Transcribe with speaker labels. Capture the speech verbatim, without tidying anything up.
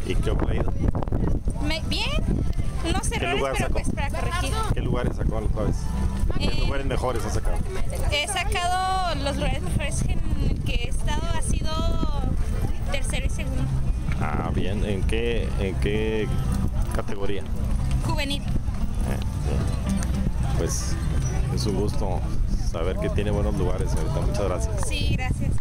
Speaker 1: ¿Y qué ha ido?
Speaker 2: Me, bien, unos errores, pero
Speaker 1: sacó?
Speaker 2: pues para corregir.
Speaker 1: ¿Qué lugares sacó los jueves? ¿Qué
Speaker 2: Eh,
Speaker 1: lugares mejores ha sacado?
Speaker 2: He sacado los lugares mejores en el que he estado, ha sido tercero y segundo.
Speaker 1: Ah, bien. ¿En qué, en qué categoría?
Speaker 2: Juvenil.
Speaker 1: Eh, bien. Pues es un gusto saber que tiene buenos lugares ahorita. Muchas gracias.
Speaker 2: Sí, gracias.